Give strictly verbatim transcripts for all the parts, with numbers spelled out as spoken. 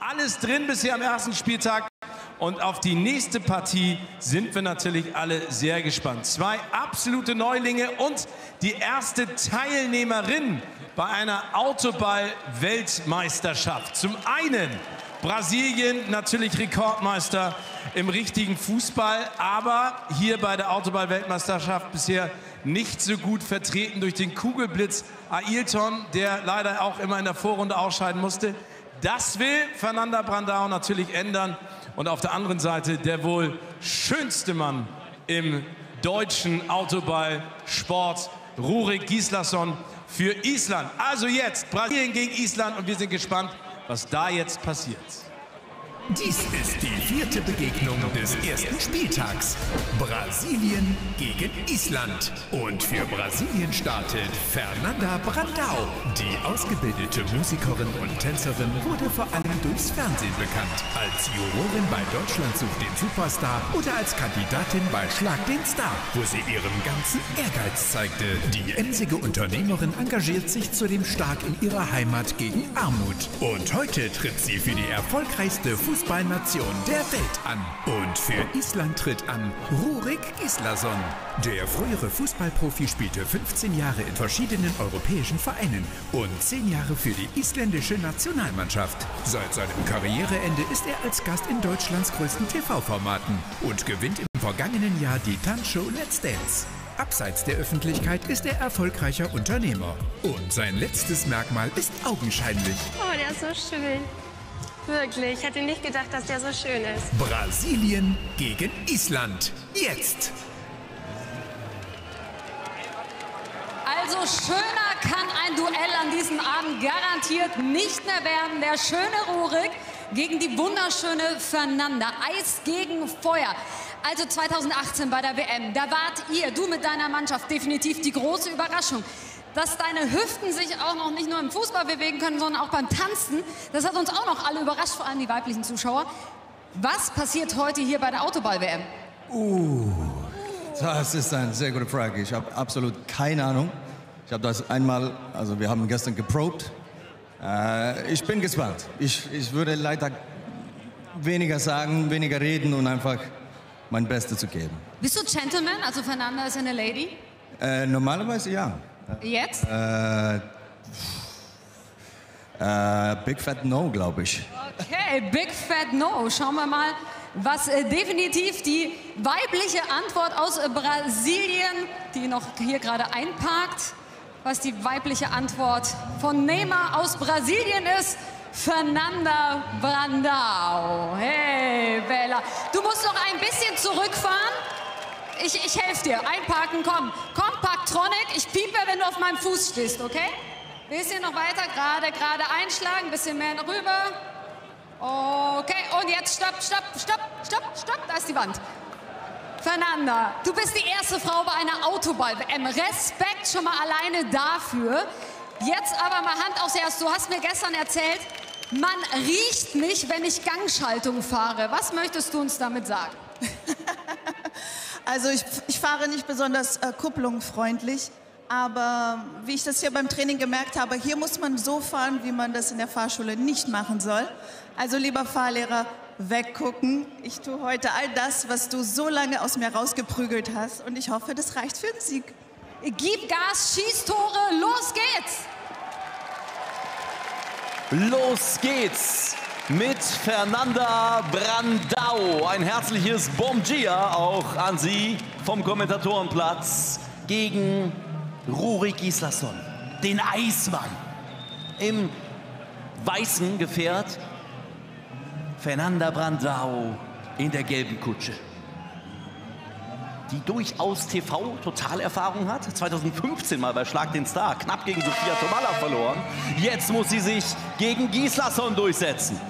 Alles drin bisher am ersten Spieltag. Und auf die nächste Partie sind wir natürlich alle sehr gespannt. Zwei absolute Neulinge und die erste Teilnehmerin bei einer Autoball-Weltmeisterschaft. Zum einen Brasilien, natürlich Rekordmeister im richtigen Fußball, aber hier bei der Autoball-Weltmeisterschaft bisher nicht so gut vertreten durch den Kugelblitz Ailton, der leider auch immer in der Vorrunde ausscheiden musste. Das will Fernanda Brandão natürlich ändern. Und auf der anderen Seite der wohl schönste Mann im deutschen Autoballsport, Rurik Gislason für Island. Also jetzt Brasilien gegen Island und wir sind gespannt, was da jetzt passiert. Dies ist die vierte Begegnung des ersten Spieltags. Brasilien gegen Island. Und für Brasilien startet Fernanda Brandão. Die ausgebildete Musikerin und Tänzerin wurde vor allem durchs Fernsehen bekannt. Als Jurorin bei Deutschland sucht den Superstar oder als Kandidatin bei Schlag den Star, wo sie ihren ganzen Ehrgeiz zeigte. Die emsige Unternehmerin engagiert sich zudem stark in ihrer Heimat gegen Armut. Und heute tritt sie für die erfolgreichste Fußball Fußballnation der Welt an. Und für Island tritt an Rurik Gislason. Der frühere Fußballprofi spielte fünfzehn Jahre in verschiedenen europäischen Vereinen und zehn Jahre für die isländische Nationalmannschaft. Seit seinem Karriereende ist er als Gast in Deutschlands größten T V-Formaten und gewinnt im vergangenen Jahr die Tanzshow Let's Dance. Abseits der Öffentlichkeit ist er erfolgreicher Unternehmer. Und sein letztes Merkmal ist augenscheinlich. Oh, der ist so schön. Wirklich, ich hätte nicht gedacht, dass der so schön ist. Brasilien gegen Island. Jetzt! Also schöner kann ein Duell an diesem Abend garantiert nicht mehr werden. Der schöne Rurik gegen die wunderschöne Fernanda. Eis gegen Feuer. Also zweitausendachtzehn bei der W M, da wart ihr, du mit deiner Mannschaft, definitiv die große Überraschung. Dass deine Hüften sich auch noch nicht nur im Fußball bewegen können, sondern auch beim Tanzen. Das hat uns auch noch alle überrascht, vor allem die weiblichen Zuschauer. Was passiert heute hier bei der Autoball-W M? Uh, das ist eine sehr gute Frage. Ich habe absolut keine Ahnung. Ich habe das einmal, also wir haben gestern geprobt. Äh, ich bin gespannt. Ich, ich würde leider weniger sagen, weniger reden und einfach mein Bestes zu geben. Bist du Gentleman? Also Fernanda ist eine Lady? Äh, normalerweise ja. Jetzt? Äh, äh, Big Fat No, glaube ich. Okay, Big Fat No. Schauen wir mal, was äh, definitiv die weibliche Antwort aus äh, Brasilien, die noch hier gerade einparkt, was die weibliche Antwort von Neymar aus Brasilien ist. Fernanda Brandão. Hey, Bella. Du musst noch ein bisschen zurückfahren. Ich, ich helfe dir. Einparken, komm. Komm, Parktronic. Ich piepe, wenn du auf meinem Fuß stehst, okay? Bisschen noch weiter, gerade, gerade einschlagen. Bisschen mehr rüber. Okay, und jetzt stopp, stopp, stopp, stopp, stopp. Da ist die Wand. Fernanda, du bist die erste Frau bei einer Autoball-W M. Respekt schon mal alleine dafür. Jetzt aber mal Hand aufs Herz. Du hast mir gestern erzählt, man riecht mich, wenn ich Gangschaltung fahre. Was möchtest du uns damit sagen? Also ich, ich fahre nicht besonders äh, kupplungfreundlich, aber wie ich das hier beim Training gemerkt habe, hier muss man so fahren, wie man das in der Fahrschule nicht machen soll. Also lieber Fahrlehrer, weggucken. Ich tue heute all das, was du so lange aus mir rausgeprügelt hast und ich hoffe, das reicht für den Sieg. Gib Gas, schieß Tore, los geht's! Los geht's mit Fernanda Brandão. Ein herzliches Bom dia auch an Sie vom Kommentatorenplatz gegen Rurik Gislason, den Eismann. Im weißen Gefährt Fernanda Brandão in der gelben Kutsche, die durchaus T V-Totalerfahrung hat. zweitausendfünfzehn mal bei Schlag den Star, knapp gegen Sophia Tomalla verloren. Jetzt muss sie sich gegen Gislason durchsetzen.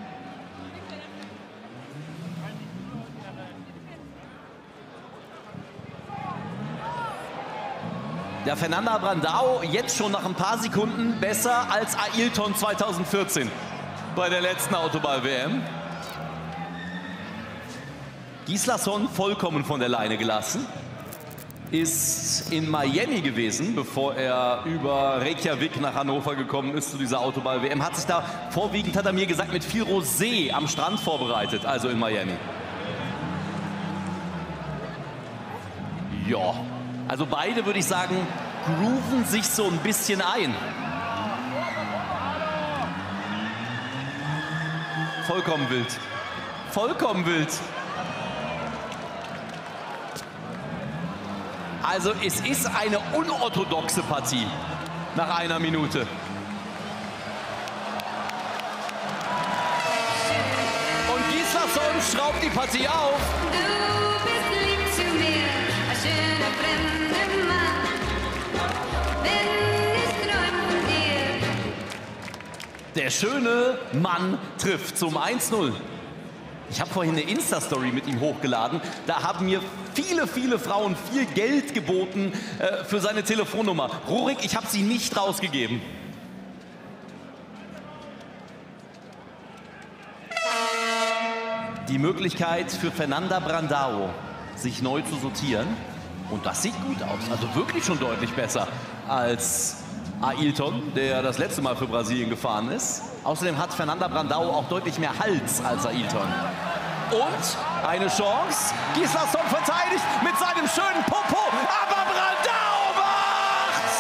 Ja, Fernanda Brandão jetzt schon nach ein paar Sekunden besser als Ailton zweitausendvierzehn bei der letzten Autoball-W M. Gislason vollkommen von der Leine gelassen. ist in Miami gewesen, bevor er über Reykjavik nach Hannover gekommen ist zu dieser Autoball-W M. Hat sich da vorwiegend, hat er mir gesagt, mit viel Rosé am Strand vorbereitet, also in Miami. Ja, also beide, würde ich sagen, grooven sich so ein bisschen ein. Vollkommen wild. Vollkommen wild. Also es ist eine unorthodoxe Partie nach einer Minute. Und Gislason schraubt die Partie auf. Du bist lieb zu mir, ein schöner fremder Mann. Wenn ich träum von dir. Der schöne Mann trifft zum eins null. Ich habe vorhin eine Insta-Story mit ihm hochgeladen. Da haben mir viele, viele Frauen viel Geld geboten äh, für seine Telefonnummer. Rurik, ich habe sie nicht rausgegeben. Die Möglichkeit für Fernanda Brandão, sich neu zu sortieren. Und das sieht gut aus. Also wirklich schon deutlich besser als Ailton, der das letzte Mal für Brasilien gefahren ist. Außerdem hat Fernanda Brandão auch deutlich mehr Hals als Ailton. Und eine Chance. Gislason verteidigt mit seinem schönen Popo. Aber Brandão macht!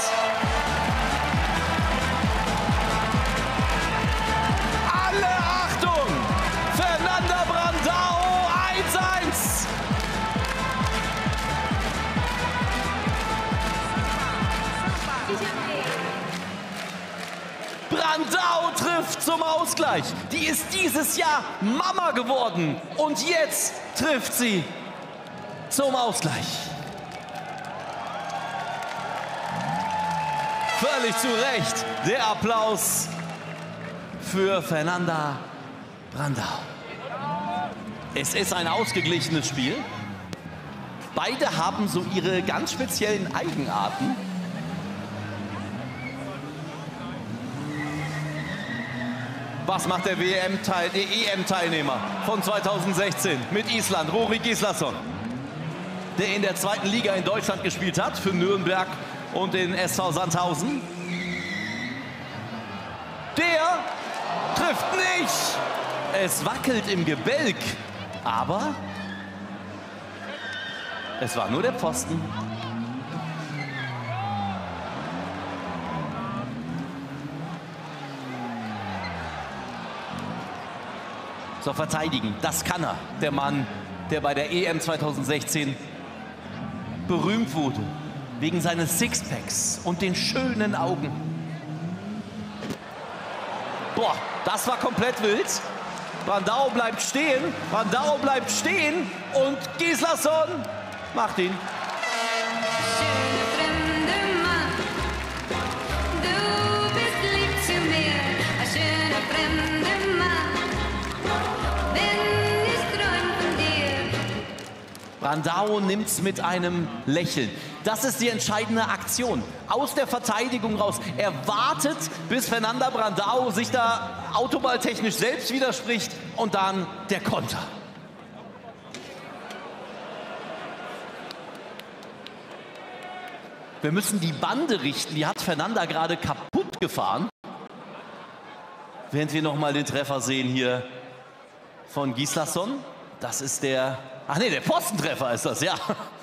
Alle Achtung! Fernanda Brandão eins eins. Brandão trifft zum Ausgleich. Die ist dieses Jahr Mama geworden. Und jetzt trifft sie zum Ausgleich. Völlig zu Recht der Applaus für Fernanda Brandão. Es ist ein ausgeglichenes Spiel. Beide haben so ihre ganz speziellen Eigenarten. Was macht der W M-Teil, der E M-Teilnehmer von zweitausendsechzehn mit Island, Rurik Gislason, der in der zweiten Liga in Deutschland gespielt hat für Nürnberg und den S V Sandhausen? Der trifft nicht. Es wackelt im Gebälk, aber es war nur der Pfosten. So, verteidigen, das kann er. Der Mann, der bei der E M zweitausendsechzehn berühmt wurde. Wegen seines Sixpacks und den schönen Augen. Boah, das war komplett wild. Brandão bleibt stehen. Brandão bleibt stehen. Und Gislason macht ihn. Schöner fremder Mann. Du bist lieb zu mir, ein schöner fremder Mann. Brandão nimmt's mit einem Lächeln. Das ist die entscheidende Aktion. Aus der Verteidigung raus. Er wartet, bis Fernanda Brandão sich da autoballtechnisch selbst widerspricht. Und dann der Konter. Wir müssen die Bande richten. Die hat Fernanda gerade kaputt gefahren. Während wir noch mal den Treffer sehen hier von Gislason. Das ist der... Ach nee, der Postentreffer ist das, ja.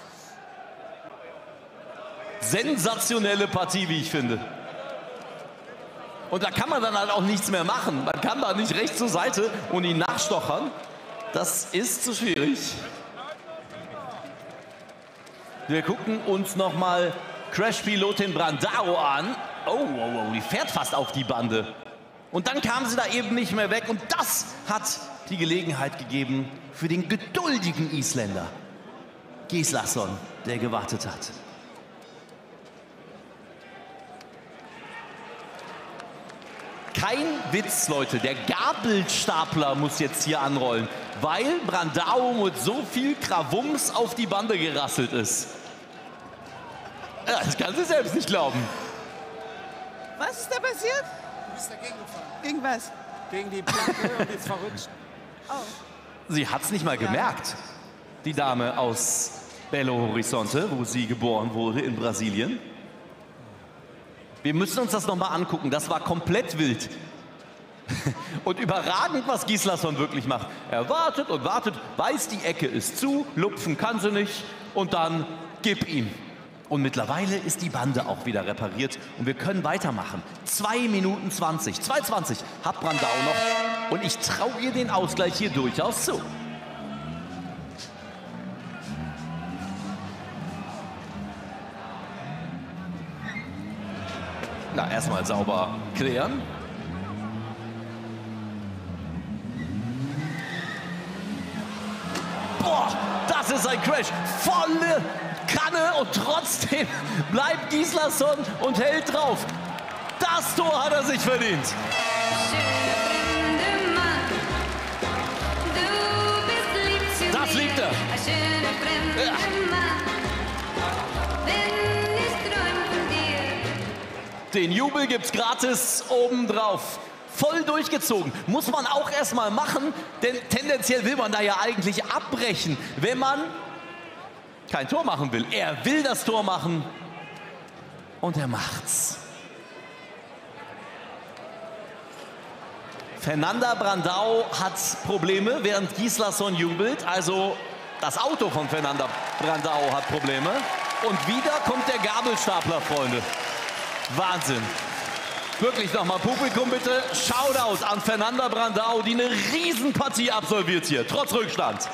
Sensationelle Partie, wie ich finde. Und da kann man dann halt auch nichts mehr machen. Man kann da nicht rechts zur Seite und ihn nachstochern. Das ist zu schwierig. Wir gucken uns noch mal Crash-Pilotin Brandão an. Oh, oh, oh, die fährt fast auf die Bande. Und dann kam sie da eben nicht mehr weg. Und das hat die Gelegenheit gegeben für den geduldigen Isländer Gislason, der gewartet hat. Kein Witz, Leute, der Gabelstapler muss jetzt hier anrollen, weil Brandão mit so viel Krawums auf die Bande gerasselt ist. Ja, das kann sie selbst nicht glauben. Was ist da passiert? Du bist dagegen gefahren. Gegen was? Gegen die Platte und jetzt verrutscht. Oh. Sie hat es nicht mal gemerkt, die Dame aus Belo Horizonte, wo sie geboren wurde, in Brasilien. Wir müssen uns das nochmal angucken. Das war komplett wild. Und überragend, was Gislason wirklich macht. Er wartet und wartet, weiß, die Ecke ist zu, lupfen kann sie nicht und dann gib ihm. Und mittlerweile ist die Bande auch wieder repariert und wir können weitermachen. zwei Minuten zwanzig, zwei zwanzig hat Brandao noch und ich traue ihr den Ausgleich hier durchaus zu. Na, erstmal sauber klären. Boah, das ist ein Crash. Volle Kanne und trotzdem bleibt Gislason und hält drauf. Das Tor hat er sich verdient. Das liebt er. Ja. Den Jubel gibt's gratis obendrauf. Voll durchgezogen. Muss man auch erstmal machen, denn tendenziell will man da ja eigentlich abbrechen, wenn man kein Tor machen will. Er will das Tor machen und er macht's. Fernanda Brandao hat Probleme, während Gislason jubelt. Also das Auto von Fernanda Brandao hat Probleme. Und wieder kommt der Gabelstapler, Freunde. Wahnsinn. Wirklich nochmal Publikum bitte. Shoutout an Fernanda Brandao, die eine Riesenpartie absolviert hier, trotz Rückstand.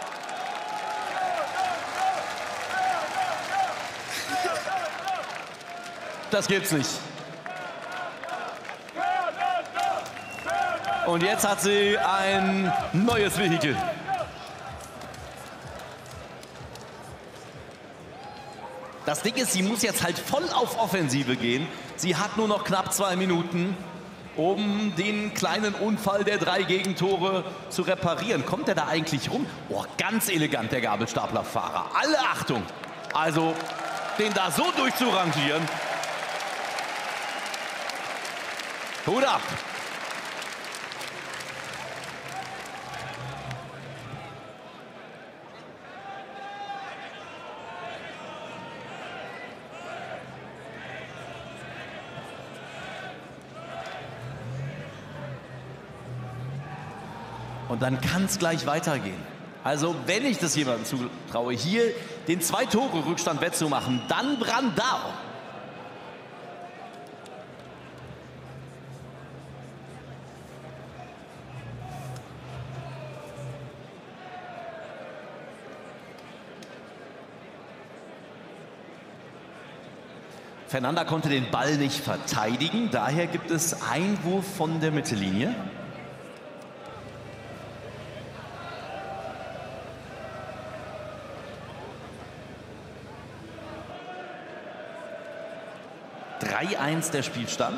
Das gibt's nicht. Und jetzt hat sie ein neues Vehikel. Das Ding ist, sie muss jetzt halt voll auf Offensive gehen. Sie hat nur noch knapp zwei Minuten, um den kleinen Unfall der drei Gegentore zu reparieren. Kommt er da eigentlich rum? Oh, ganz elegant, der Gabelstaplerfahrer. Alle Achtung. Also, den da so durchzurangieren. Hut ab. Und dann kann es gleich weitergehen. Also wenn ich das jemandem zutraue, hier den Zwei-Tore-Rückstand wettzumachen, dann Brandao. Fernanda konnte den Ball nicht verteidigen, daher gibt es Einwurf von der Mittellinie. drei eins der Spielstand.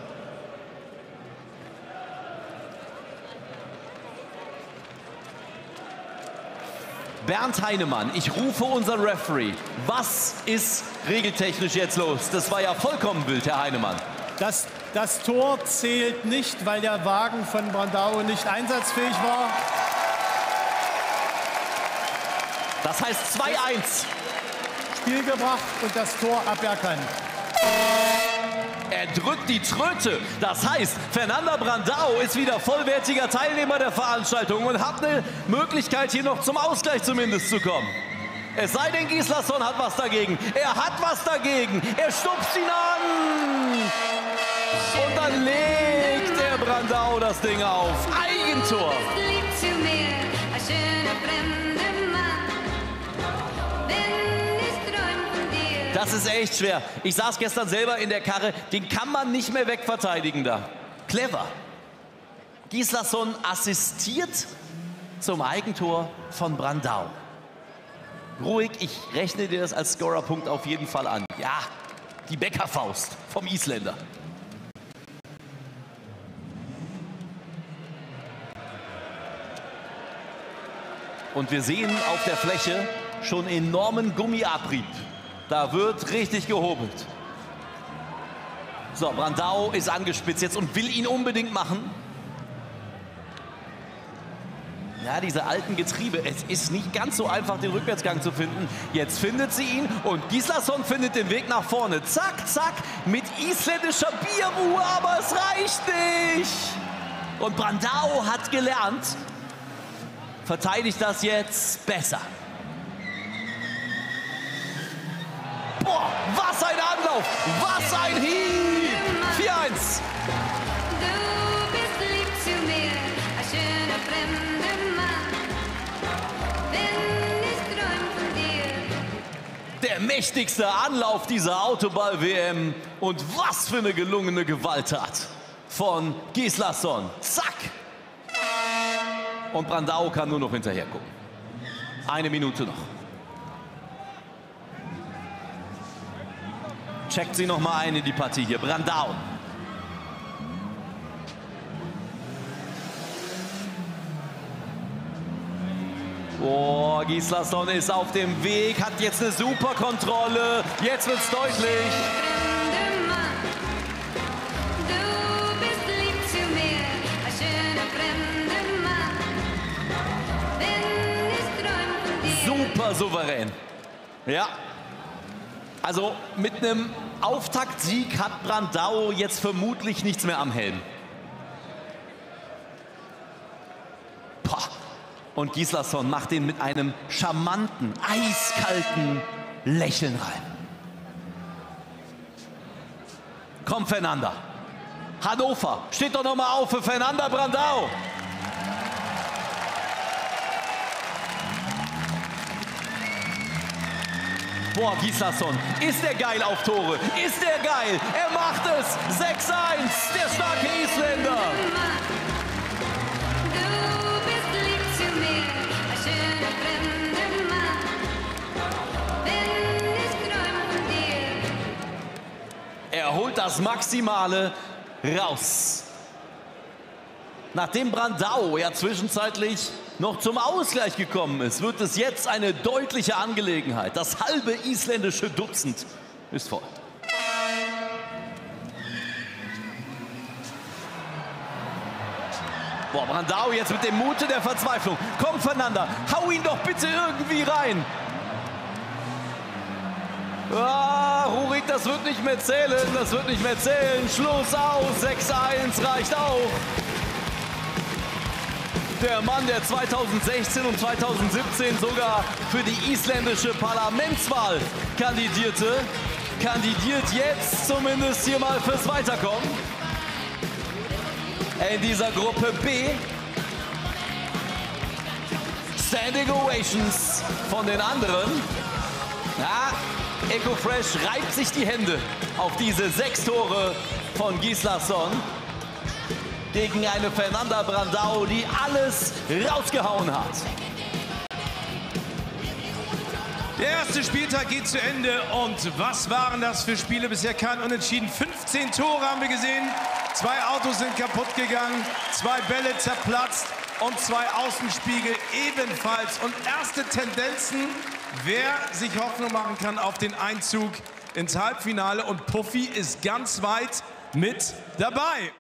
Bernd Heinemann, ich rufe unseren Referee. Was ist regeltechnisch jetzt los? Das war ja vollkommen wild, Herr Heinemann. Das, das Tor zählt nicht, weil der Wagen von Brandao nicht einsatzfähig war. Das heißt zwei eins. Spiel gebracht und das Tor aberkannt. Er drückt die Tröte. Das heißt, Fernanda Brandao ist wieder vollwertiger Teilnehmer der Veranstaltung und hat eine Möglichkeit, hier noch zum Ausgleich zumindest zu kommen. Es sei denn, Gislason hat was dagegen. Er hat was dagegen. Er stupst ihn an. Und dann legt der Brandao das Ding auf. Eigentor. Das ist echt schwer. Ich saß gestern selber in der Karre. Den kann man nicht mehr wegverteidigen da. Clever. Gislason assistiert zum Eigentor von Brandao. Ruhig, ich rechne dir das als Scorerpunkt auf jeden Fall an. Ja, die Bäckerfaust vom Isländer. Und wir sehen auf der Fläche schon enormen Gummiabrieb. Da wird richtig gehobelt. So, Brandao ist angespitzt jetzt und will ihn unbedingt machen. Ja, diese alten Getriebe. Es ist nicht ganz so einfach, den Rückwärtsgang zu finden. Jetzt findet sie ihn und Gislason findet den Weg nach vorne. Zack, zack, mit isländischer Bierruhe, aber es reicht nicht. Und Brandao hat gelernt, verteidigt das jetzt besser. Boah, was ein Anlauf, was ein Hieb. vier eins. Du bist lieb zu mir, ein schöner fremder Mann. Wenn ich träum von dir. Der mächtigste Anlauf dieser Autoball-W M. Und was für eine gelungene Gewalttat von Gislason. Zack. Und Brandao kann nur noch hinterher gucken. Eine Minute noch. Checkt sie noch mal ein in die Partie hier. Brandao. Oh, Gislason ist auf dem Weg, hat jetzt eine super Kontrolle. Jetzt wird's deutlich. Fremder Mann. Du bist lieb zu mir, ein schöner fremder Mann. Wenn ich träum von dir. Super souverän. Ja. Also mit einem Auftaktsieg hat Brandao jetzt vermutlich nichts mehr am Helm. Boah. Und Gislason macht den mit einem charmanten, eiskalten Lächeln rein. Komm, Fernanda. Hannover, steht doch noch mal auf für Fernanda Brandao. Boah, Gislason, ist der geil auf Tore, ist der geil, er macht es, sechs eins, der starke Isländer. Du bist lieb zu mir, ein schöner fremder Mann. Wenn ich träum von dir. Er holt das Maximale raus. Nachdem Brandao ja zwischenzeitlich noch zum Ausgleich gekommen ist, wird es jetzt eine deutliche Angelegenheit. Das halbe isländische Dutzend ist voll. Boah, Brandao jetzt mit dem Mute der Verzweiflung. Komm, Fernanda, hau ihn doch bitte irgendwie rein. Ah, Rurik, das wird nicht mehr zählen, das wird nicht mehr zählen. Schluss aus, sechs eins reicht auch. Der Mann, der zweitausendsechzehn und zweitausendsiebzehn sogar für die isländische Parlamentswahl kandidierte, kandidiert jetzt zumindest hier mal fürs Weiterkommen. In dieser Gruppe B. Standing Ovations von den anderen. Ja, Ecofresh reibt sich die Hände auf diese sechs Tore von Gislason gegen eine Fernanda Brandao, die alles rausgehauen hat. Der erste Spieltag geht zu Ende und was waren das für Spiele? Bisher kein Unentschieden. fünfzehn Tore haben wir gesehen, zwei Autos sind kaputt gegangen, zwei Bälle zerplatzt und zwei Außenspiegel ebenfalls. Und erste Tendenzen, wer sich Hoffnung machen kann auf den Einzug ins Halbfinale. Und Puffy ist ganz weit mit dabei.